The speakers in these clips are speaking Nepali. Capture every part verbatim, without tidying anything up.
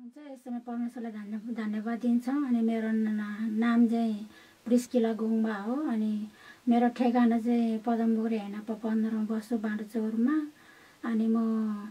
चाहिँ यसमा परमेश्वरलाई धन्य धन्यवाद दिन्छौँ। अनि मेरो नाम चाहिँ प्रिस्किला गुम्बा हो। अनि मेरो ठेगाना चाहिँ पदमपुरी हैनपा पन्ध्रमा बस्छु बाँडचौरमा। अनि म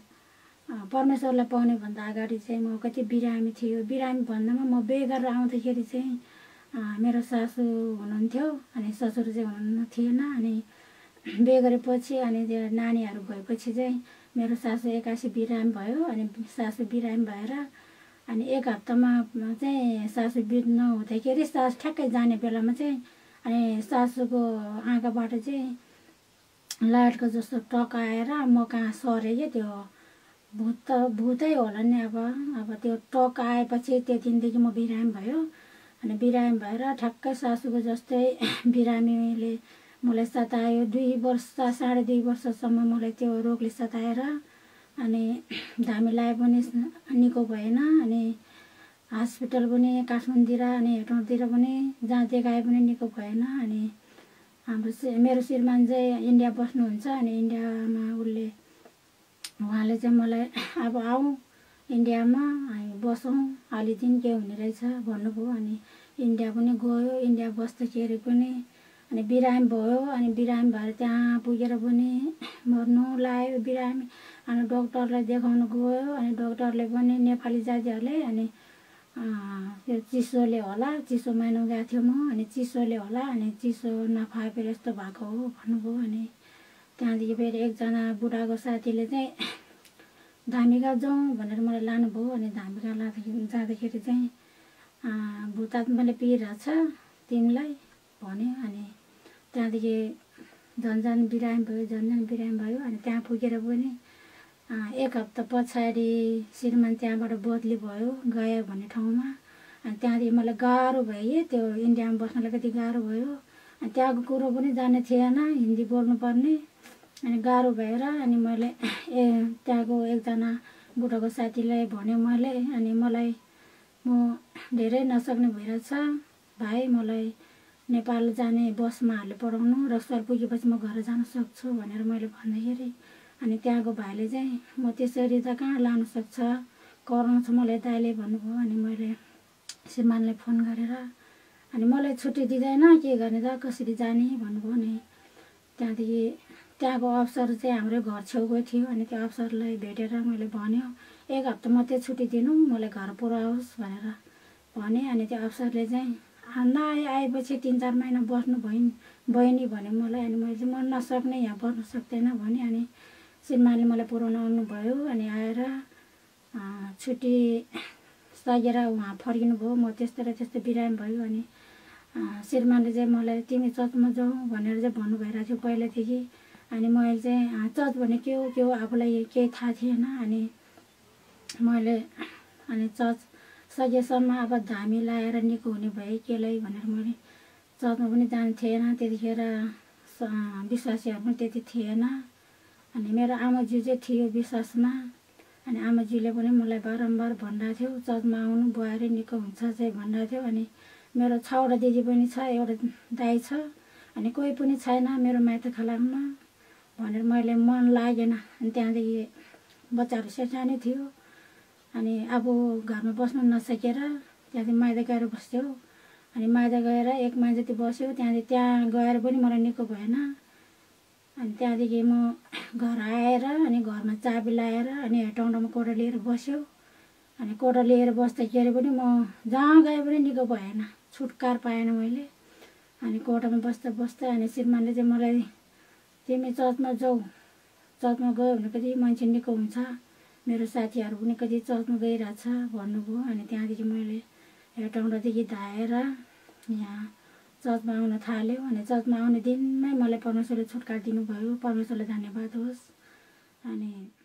परमेश्वरलाई पाउने भन्दा अगाडि चाहिँ म कति बिरामी थियो। बिरामी भन्दामा म बिहे गरेर आउँदाखेरि चाहिँ मेरो सासू हुनुहुन्थ्यो अनि ससुर चाहिँ हुनुहुन्न थिएन। अनि बिहे गरेपछि अनि त्यो नानीहरू भएपछि चाहिँ मेरो सासू एक्कासी बिरामी भयो। अनि सासू बिरामी भएर अनि एक हप्तामा चाहिँ सासू बित्नु हुँदाखेरि सासू ठ्याक्कै जाने बेलामा चाहिँ अनि सासूको आँखाबाट चाहिँ लाइटको जस्तो टक आएर म कहाँ सरेँ क्या। त्यो भूत त भूतै होला नि। अब अब त्यो टक आएपछि त्यो दिनदेखि म बिरामी भयो। अनि बिरामी भएर ठ्याक्कै सासूको जस्तै बिरामीले मलाई सतायो। दुई वर्ष साढे दुई वर्षसम्म मलाई त्यो रोगले सताएर अनि धामी लाए पनि निको भएन। अनि हस्पिटल पनि काठमाडौँतिर अनि हेटौँडतिर पनि जहाँ देखाए पनि निको भएन। अनि हाम्रो मेरो श्रीमान चाहिँ इन्डिया बस्नुहुन्छ। अनि इन्डियामा उसले उहाँले चाहिँ मलाई अब आऊ इन्डियामा हामी बसौँ अलि दिन के हुने रहेछ भन्नुभयो। अनि इन्डिया पनि गयो। इन्डिया बस्दाखेरि पनि अनि बिरामी भयो। अनि बिरामी भएर त्यहाँ पुगेर पनि मर्नु लाग्यो बिरामी। अनि डक्टरलाई देखाउनु गयो। अनि डक्टरले पनि नेपाली जातिहरूले अनि त्यो चिसोले होला चिसो मानु गएको थियो म। अनि चिसोले होला अनि चिसो नखाएर यस्तो भएको हो भन्नुभयो। अनि त्यहाँदेखि फेरि एकजना बुढाको साथीले चाहिँ धामिका जाउँ भनेर मलाई लानुभयो। अनि धामिका लाँदाखेरि जाँदाखेरि चाहिँ भूतात्माले पिरहेछ तिमीलाई भन्यो। अनि त्यहाँदेखि झन् झन् बिरामी भयो झन् झन् बिरामी भयो। अनि त्यहाँ पुगेर पनि एक हप्ता पछाडि श्रीमान त्यहाँबाट बदली भयो गयो भन्ने ठाउँमा। अनि त्यहाँदेखि मलाई गाह्रो भयो कि त्यो इन्डियामा बस्नलाई कति गाह्रो भयो। अनि त्यहाँको कुरो पनि जान्ने थिएन हिन्दी बोल्नुपर्ने। अनि गाह्रो भएर अनि मैले ए त्यहाँको एकजना बुढाको साथीलाई भन्यो मैले। अनि मलाई म धेरै नसक्ने भइरहेछ भाइ मलाई नेपाल जाने बसमा हालेर पढाउनु र सर पुगेपछि म घर जान सक्छु भनेर मैले भन्दाखेरि अनि त्यहाँको भाइले चाहिँ म त्यसरी त कहाँ लानु सक्छ कराउँछ मलाई दाइले भन्नुभयो। अनि मैले श्रीमानलाई फोन गरेर अनि मलाई छुट्टी दिँदैन के गर्ने त कसरी जाने भन्नुभयो। अनि त्यहाँदेखि त्यहाँको अफसर चाहिँ हाम्रो घर छेउकै थियो। अनि त्यो अफसरलाई भेटेर मैले भन्यो एक हप्ता मात्रै छुट्टी दिनु मलाई घर पुऱ्याओस् भनेर भने। अनि त्यो अफसरले चाहिँ नआए आएपछि तिन चार महिना बस्नु भइन् बहिनी भन्यो मलाई। अनि मैले चाहिँ म नसक्ने यहाँ बस्नु सक्दैन भने। अनि श्रीमानले मलाई पुऱ्याउन आउनुभयो। अनि आएर छुट्टी सकेर उहाँ फर्किनु भयो। म त्यस्तो र त्यस्तो बिरामी भयो। अनि श्रीमानले चाहिँ मलाई तिमी चर्चमा जाउँ भनेर चाहिँ भन्नु भइरहेको थियो पहिलादेखि। अनि मैले चाहिँ चर्च भने के हो के हो आफूलाई केही थाहा थिएन। अनि मैले अनि चर्च सकेसम्म अब धामी लाएर निको हुने भए केलाई भनेर मैले चर्चमा पनि जानु थिएन त्यतिखेर विश्वासीहरू पनि त्यति थिएन। अनि मेरो आमाज्यू चाहिँ थियो विश्वासमा। अनि आमाज्यूले पनि मलाई बारम्बार भनिरहेको थियो चर्चमा आउनु बुहारी निको हुन्छ चाहिँ भनिरहेको थियो। अनि मेरो छवटा दिदी पनि छ एउटा दाइ छ अनि कोही पनि छैन मेरो माइत खलाङमा भनेर मैले मन लागेन। अनि त्यहाँदेखि बच्चाहरू सानो थियो। अनि अब घरमा बस्नु नसकेर त्यहाँदेखि माइत गएर बस्थ्यो। अनि माइत गएर एक महिना जति बस्यो। त्यहाँदेखि त्यहाँ गएर पनि मलाई निको भएन। अनि त्यहाँदेखि म घर आएर अनि घरमा चाबी लाएर अनि हेटौँडामा कोठा लिएर बस्यो। अनि कोठा लिएर बस्दाखेरि पनि म जहाँ गए पनि निको भएन छुटकार पाएन मैले। अनि कोठामा बस्दा बस्दा अनि श्रीमानले चाहिँ मलाई तिमी चर्चमा जाऊ चर्चमा गयो भने कति मान्छे निको हुन्छ मेरो साथीहरू पनि कति चर्चमा गइरहेछ भन्नुभयो। अनि त्यहाँदेखि मैले हेटौँडादेखि धाएर यहाँ चर्चमा आउन थाल्यो। अनि चर्चमा आउने दिनमै मलाई परमेश्वरले छुटकार दिनुभयो। परमेश्वरलाई धन्यवाद होस्। अनि